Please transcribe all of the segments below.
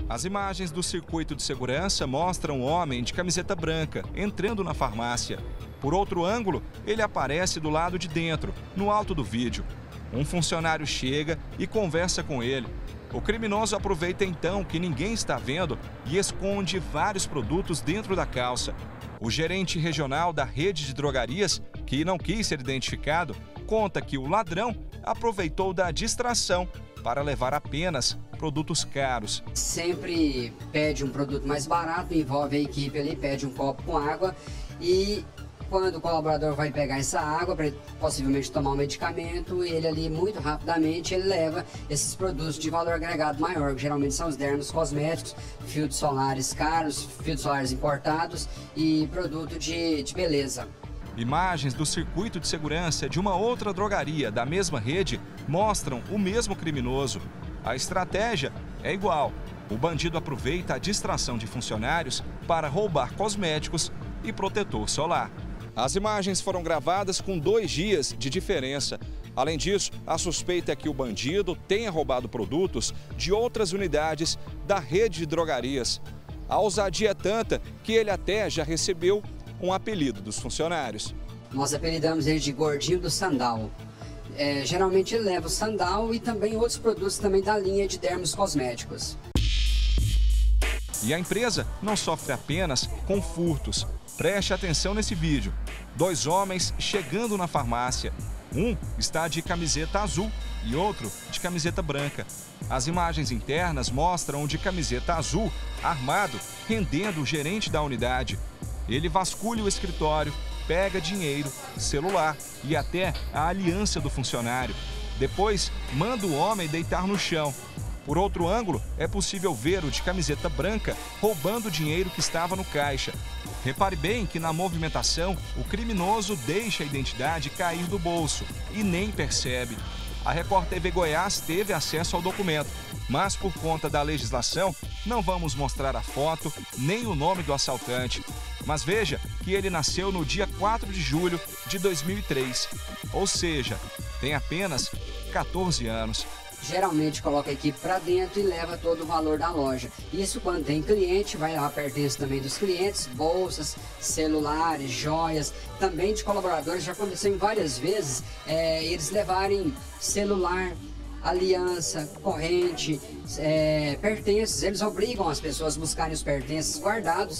As imagens do circuito de segurança mostram um homem de camiseta branca entrando na farmácia. Por outro ângulo, ele aparece do lado de dentro, no alto do vídeo. Um funcionário chega e conversa com ele. O criminoso aproveita então que ninguém está vendo e esconde vários produtos dentro da calça. O gerente regional da rede de drogarias, que não quis ser identificado, conta que o ladrão aproveitou da distração para levar apenas produtos caros. Sempre pede um produto mais barato, envolve a equipe ali, pede um copo com água e quando o colaborador vai pegar essa água para possivelmente tomar um medicamento, ele ali muito rapidamente ele leva esses produtos de valor agregado maior, que geralmente são os dermos cosméticos, filtros solares caros, filtros solares importados e produto de beleza. Imagens do circuito de segurança de uma outra drogaria da mesma rede mostram o mesmo criminoso. A estratégia é igual. O bandido aproveita a distração de funcionários para roubar cosméticos e protetor solar. As imagens foram gravadas com 2 dias de diferença. Além disso, a suspeita é que o bandido tenha roubado produtos de outras unidades da rede de drogarias. A ousadia é tanta que ele até já recebeu um apelido dos funcionários. Nós apelidamos ele de Gordinho do Sandal. Geralmente ele leva o sandal e também outros produtos também da linha de dermos cosméticos. E a empresa não sofre apenas com furtos. Preste atenção nesse vídeo. 2 homens chegando na farmácia. Um está de camiseta azul e outro de camiseta branca. As imagens internas mostram o de camiseta azul, armado, rendendo o gerente da unidade. Ele vasculha o escritório, pega dinheiro, celular e até a aliança do funcionário. Depois, manda o homem deitar no chão. Por outro ângulo, é possível ver o de camiseta branca roubando o dinheiro que estava no caixa. Repare bem que na movimentação, o criminoso deixa a identidade cair do bolso e nem percebe. A Record TV Goiás teve acesso ao documento, mas por conta da legislação, não vamos mostrar a foto nem o nome do assaltante. Mas veja que ele nasceu no dia 4 de julho de 2003, ou seja, tem apenas 14 anos. Geralmente coloca a equipe para dentro e leva todo o valor da loja. Isso quando tem cliente, vai lá pertence também dos clientes, bolsas, celulares, joias, também de colaboradores. Já aconteceu em várias vezes eles levarem celular, aliança, corrente, pertences. Eles obrigam as pessoas a buscarem os pertences guardados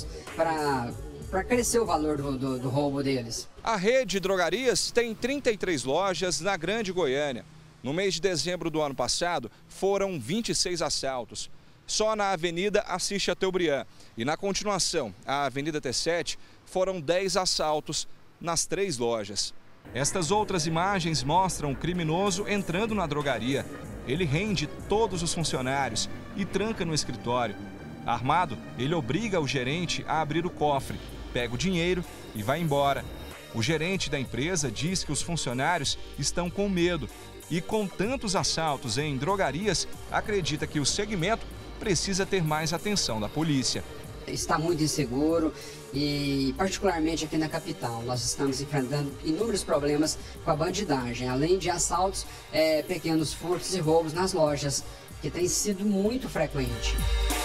para crescer o valor do roubo deles. A rede de drogarias tem 33 lojas na Grande Goiânia. No mês de dezembro do ano passado, foram 26 assaltos. Só na Avenida Assis Chateaubriand e na continuação, a Avenida T7, foram 10 assaltos nas 3 lojas. Estas outras imagens mostram o criminoso entrando na drogaria. Ele rende todos os funcionários e tranca no escritório. Armado, ele obriga o gerente a abrir o cofre, pega o dinheiro e vai embora. O gerente da empresa diz que os funcionários estão com medo e, com tantos assaltos em drogarias, acredita que o segmento precisa ter mais atenção da polícia. Está muito inseguro e, particularmente aqui na capital, nós estamos enfrentando inúmeros problemas com a bandidagem, além de assaltos, pequenos furtos e roubos nas lojas, que tem sido muito frequente.